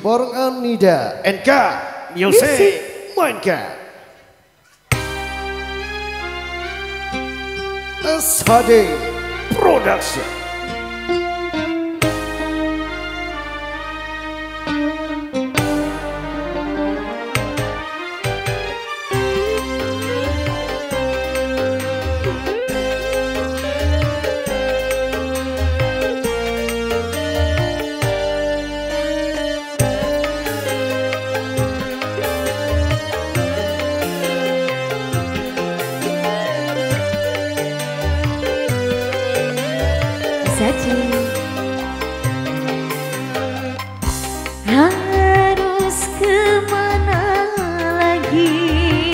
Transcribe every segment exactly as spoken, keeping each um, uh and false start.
Barengan Nida N K Music mainkan S H D Production. Harus kemana lagi,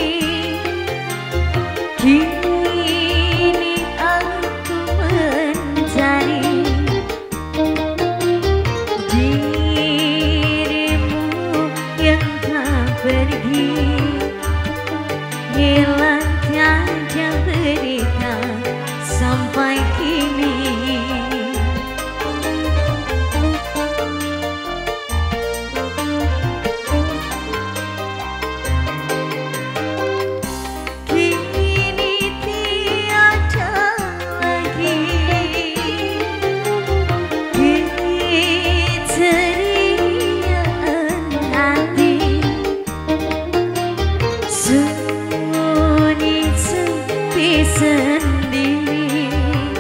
kini aku mencari dirimu yang tak pergi, hilang tiada berita sampai kini. Sendiri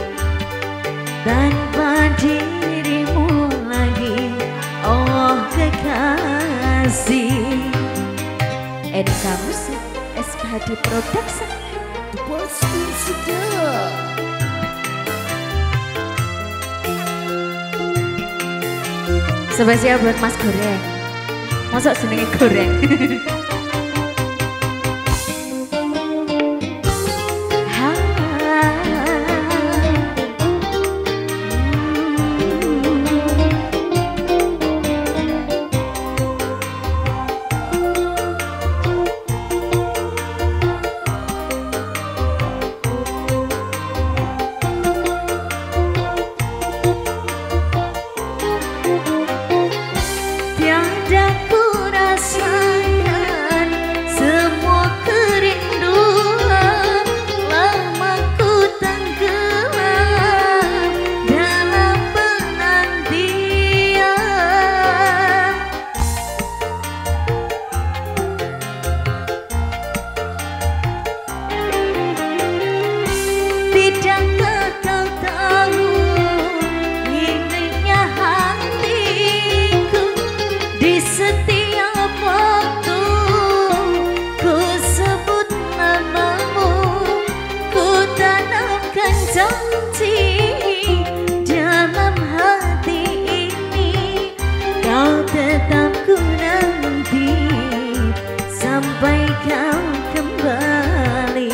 tanpa dirimu lagi, oh kekasih. N K Music S H D Production. Pasti sudah. Spesial buat Mas Goreng. Masuk senengnya goreng. Tiada ku rasakan semua kerinduan, lama ku tenggelam dalam penantian. Tidakkah kau tahu miliknya hatiku, di setiap waktu ku sebut namamu, ku tanamkan janji dalam hati ini, kau tetap ku nanti sampai kau kembali.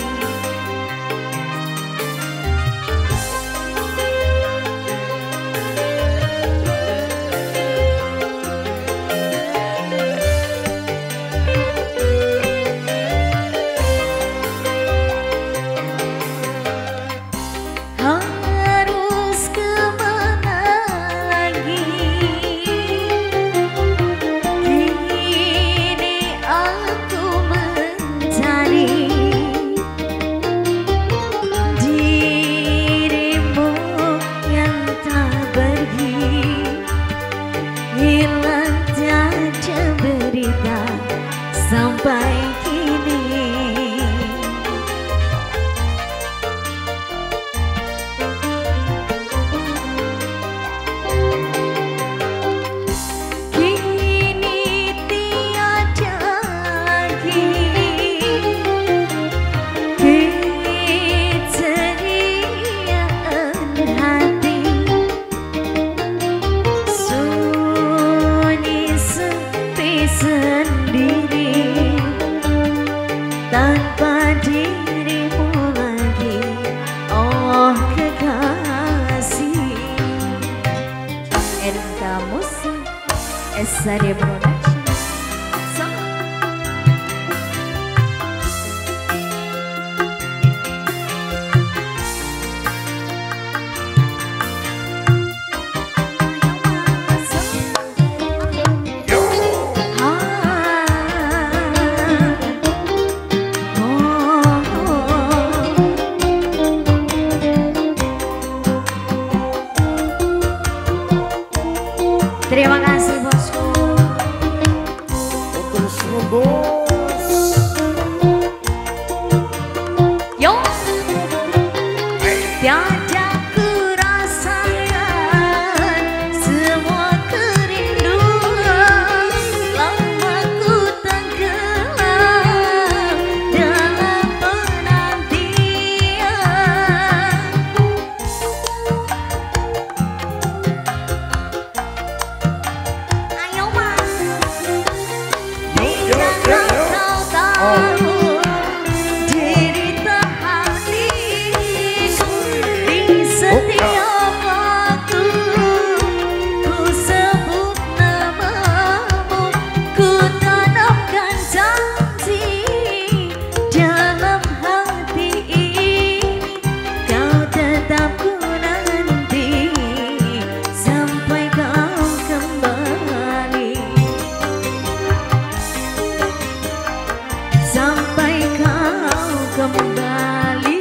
Harus kemana lagi, kini aku mencari dirimu yang tak pergi, hilang tiada berita sampai kini. Sendiri tanpa dirimu lagi, oh kekasih. N K Music S H D Production. bosku. Untuk semua bos. Yo, tiada kerasakan semua kerinduan. Lama ku tenggelam dalam penantian. Ayo mas, bila kau tahu derita hatiku di setiap waktu ku sebut namamu, ku tanamkan janji dalam hati ini, kau tetap ku nanti sampai kau kembali, sampai kau kembali.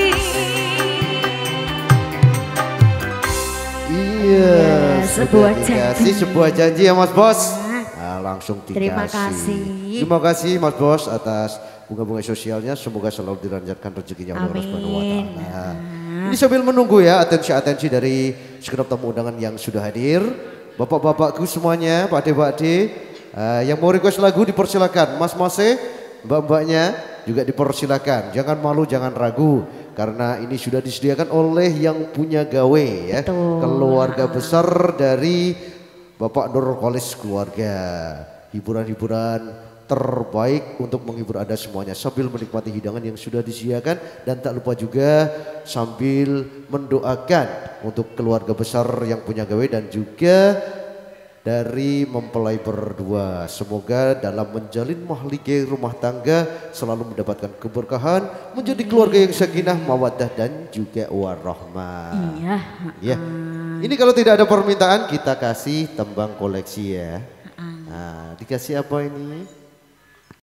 Iya, sebuah sudah dikasih sebuah janji ya Mas Bos. Nah, langsung dikasih. Terima kasih. Terima kasih Mas Bos atas bunga-bunga sosialnya. Semoga selalu dilancarkan rezekinya oleh Allah Subhanahu wa Ta'ala. Ini sambil menunggu ya atensi-atensi dari segenap tamu undangan yang sudah hadir. Bapak-bapakku semuanya, Pak De, Pak De, uh, yang mau request lagu dipersilakan. Mas Mose, mbak-mbaknya juga dipersilakan. Jangan malu, jangan ragu. Karena ini sudah disediakan oleh yang punya gawe ya. Betul. Keluarga besar dari Bapak Nur Kholis keluarga. Hiburan-hiburan terbaik untuk menghibur Anda semuanya. Sambil menikmati hidangan yang sudah disediakan. Dan tak lupa juga sambil mendoakan untuk keluarga besar yang punya gawe. Dan juga dari mempelai berdua, semoga dalam menjalin mahligai rumah tangga selalu mendapatkan keberkahan, menjadi keluarga yang sakinah, mawaddah dan juga warahmah. Iya. Ya. Ini kalau tidak ada permintaan kita kasih tembang koleksi ya. Nah, dikasih apa ini?